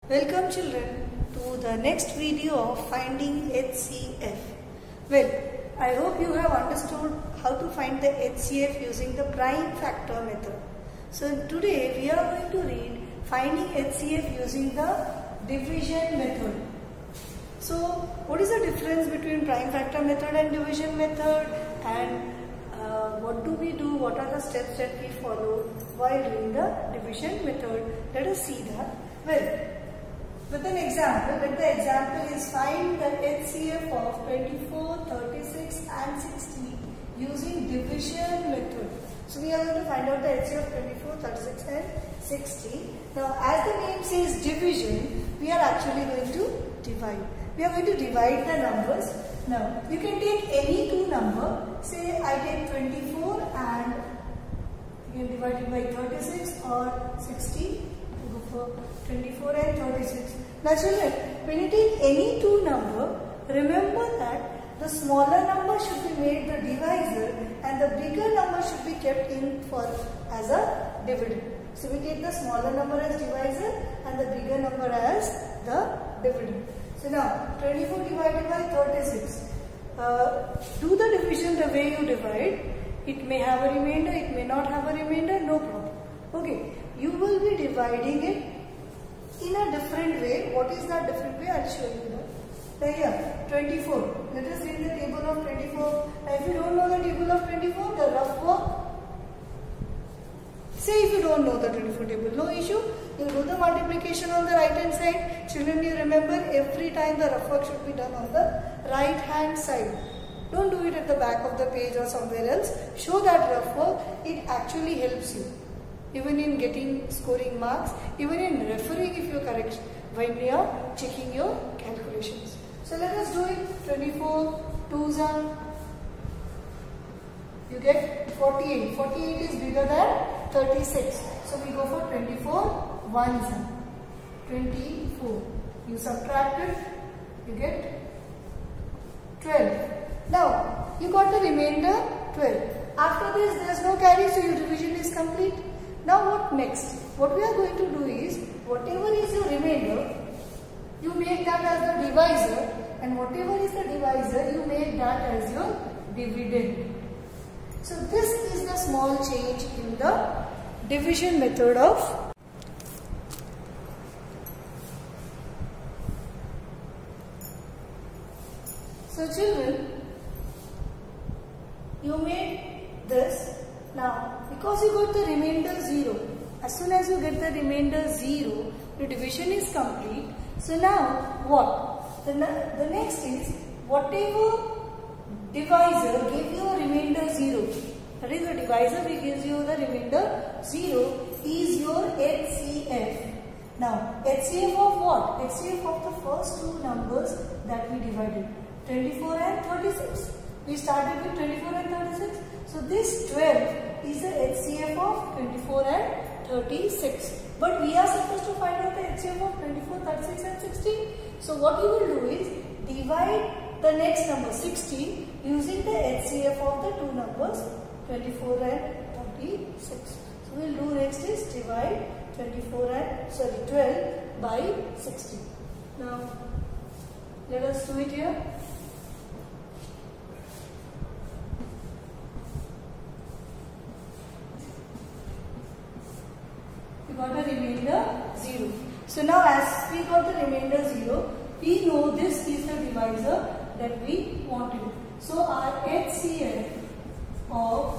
Welcome children to the next video of finding HCF. Well, I hope you have understood how to find the HCF using the prime factor method. So today we are going to read finding HCF using the division method. So what is the difference between prime factor method and division method, and what do we do, what are the steps that we follow while doing the division method? Let us see that. Well, with an example, let the example is find the HCF of 24, 36 and 60 using division method. So we are going to find out the HCF of 24, 36 and 60. Now as the name says division, we are actually going to divide. We are going to divide the numbers. Now you can take any two number. Say I take 24 and you can divide it by 36 or 60. Go for 24 and 36. Now children, when you take any two number, remember that the smaller number should be made the divisor and the bigger number should be kept in for as a dividend. So we take the smaller number as divisor and the bigger number as the dividend. So now 24 divided by 36. Do the division the way you divide. It may have a remainder, it may not have a remainder, no problem. Okay, you will be dividing it in a different way. What is that different way? I'll show you that. Here, 24. Let us read the table of 24. Now, if you don't know the table of 24, the rough work. Say if you don't know the 24 table, no issue. You do the multiplication on the right hand side. Children, you remember every time the rough work should be done on the right hand side. Don't do it at the back of the page or somewhere else. Show that rough work. It actually helps you. Even in scoring marks, even in referring if you are correct when you are checking your calculations. So let us do it. 24 2s are, you get 48. 48 is bigger than 36. So we go for 24 1s are 24. You subtract it, you get 12. Now you got the remainder 12. After this there is no carry, so your division is complete. Now what next? What we are going to do is, whatever is your remainder, you make that as the divisor, and whatever is the divisor, you make that as your dividend. So this is the small change in the division method of. So children, you made this. Now, because you got the remainder 0, as soon as you get the remainder 0, the division is complete. So now, what? The next is, whatever divisor gave you a remainder 0, that is the divisor which gives you the remainder 0 is your HCF. Now, HCF of what? HCF of the first two numbers that we divided, 24 and 36. We started with 24 and 36. So this 12 is the HCF of 24 and 36. But we are supposed to find out the HCF of 24, 36 and 16. So what you will do is divide the next number 60 using the HCF of the two numbers 24 and 36. So we will do next is divide 12 by 60. Now let us do it here. Got a remainder 0. So now as we got the remainder 0, we know this is the divisor that we wanted. So our HCF of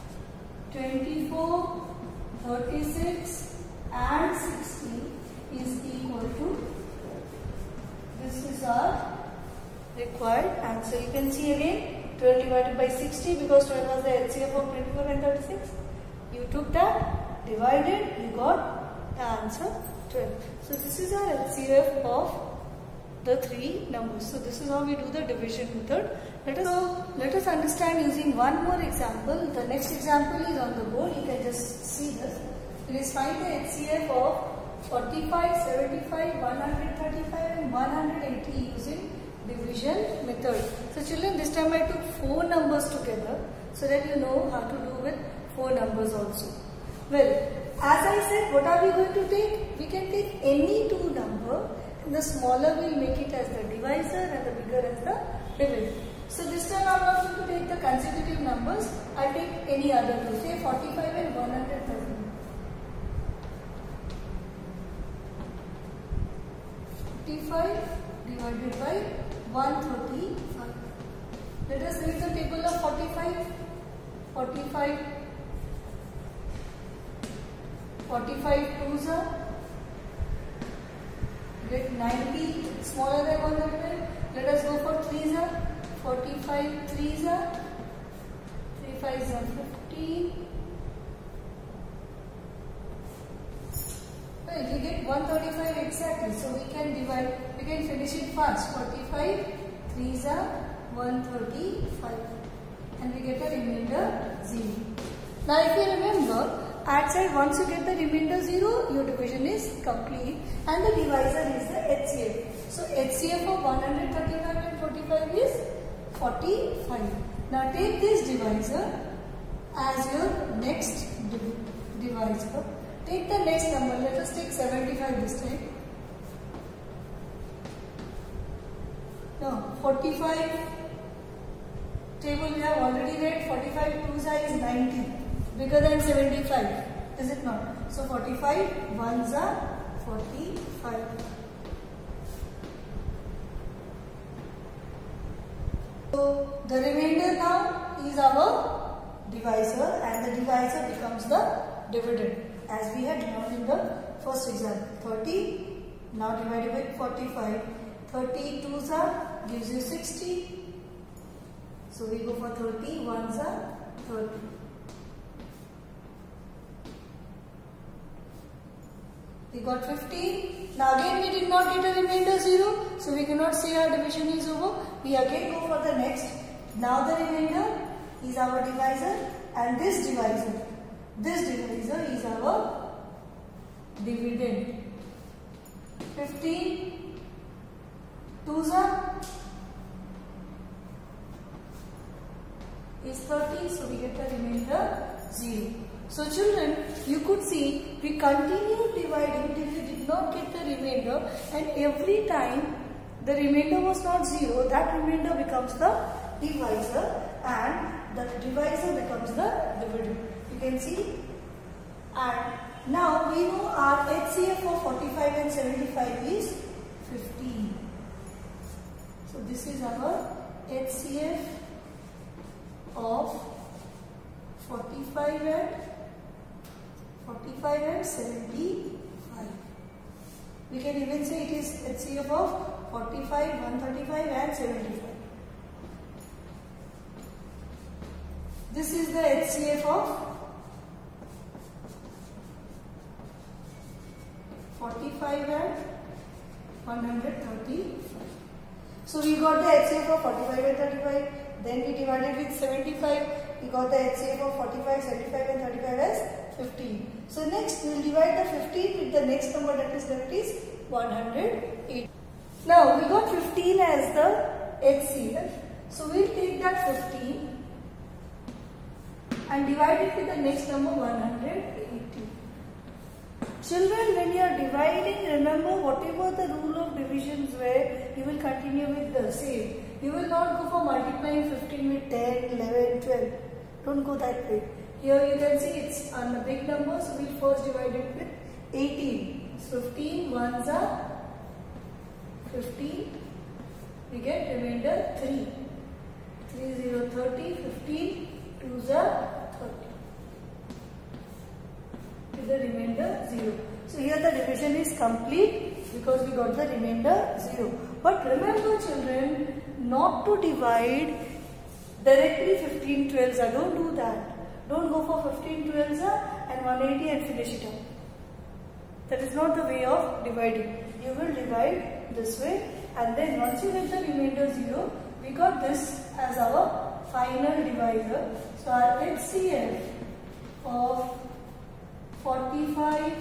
24, 36 and 60 is equal to, this is our required answer. You can see again 12 divided by 60 because 12 was the HCF of 24 and 36. You took that, divided, you got the answer 12. So this is our HCF of the three numbers. So this is how we do the division method. Let us understand using one more example. The next example is on the board. You can just see this. It is find the HCF of 45, 75, 135 and 180 using division method. So children, this time I took 4 numbers together so that you know how to do with 4 numbers also. Well, as I said, what are we going to take? We can take any two number the smaller we'll make it as the divisor and the bigger as the dividend. So this time I'm not going to take the consecutive numbers. I'll take any other two, say 45 and 130. 45 divided by 135. Let us read the table of 45. 45 twos are get 90, smaller than 100. Let us go for threes are 45 threes are 3 fives are 50. Well, we get 135 exactly, so we can divide, we can finish it fast. 45 threes are 135 and we get the remainder 0. Now if you remember, at side once you get the remainder 0, your division is complete and the divisor is the HCF. So HCF of 135 and 45 is 45. Now take this divisor as your next divisor. Take the next number. Let us take 75 this time. Now 45 table we have already read. 45 twos are is 90. Bigger than 75. Is it not? So 45 ones are 45. So the remainder now is our divisor and the divisor becomes the dividend as we had learned in the first example. 30 now divided by 45. 30 twos are gives you 60. So we go for 30 ones are 30. We got 15. Now again we did not get a remainder 0. So we cannot say our division is over. We again go for the next. Now the remainder is our divisor and this divisor is our dividend. 15 twos are is 30. So we get the remainder 0. So children, you could see we continued dividing till we did not get the remainder, and every time the remainder was not 0, that remainder becomes the divisor and the divisor becomes the dividend. You can see. And now we know our HCF for 45 and 75 is 15. So this is our HCF of 45 and 75. We can even say it is HCF of 45, 135 and 75. This is the HCF of 45 and 135. So we got the HCF of 45 and 35. Then we divided with 75. We got the HCF of 45, 75 and 35 as 15. So next we will divide the 15 with the next number, that is 108. Now we got 15 as the HCF. So we will take that 15 and divide it with the next number 180. Children, when you are dividing, remember whatever the rule of divisions were, you will continue with the same. You will not go for multiplying 15 with 10, 11, 12. Don't go that way. Here you can see it's on the big number, so we will first divide it with 18. So 15 ones are 15. We get remainder 3. 3 0 30, 15 2s are 30. With the remainder 0. So here the division is complete because we got the remainder 0. But remember children, not to divide directly 15 12s. Don't do that. Don't go for 15 12s and 180 and finish it up. That is not the way of dividing. You will divide this way, and then once you get the remainder 0, we got this as our final divisor. So our HCF of 45,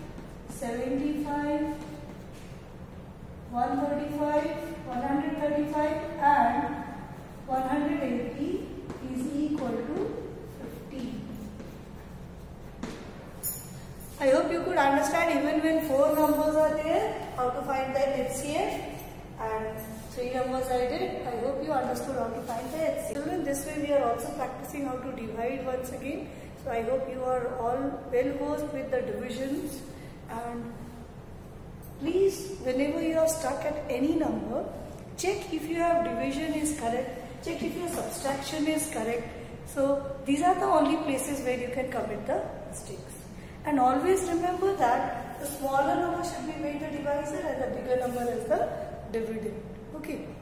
75, 135, 135 and 180 is equal to 15. I hope you could understand even when 4 numbers are there, how to find the HCF, and 3 numbers I did. I hope you understood how to find the HCF. Children, this way we are also practicing how to divide once again. So I hope you are all well versed with the divisions, and please, whenever you are stuck at any number, check if your division is correct, check if your subtraction is correct. So these are the only places where you can commit the mistakes. And always remember that the smaller number should be made the divisor and the bigger number as the dividend. Okay.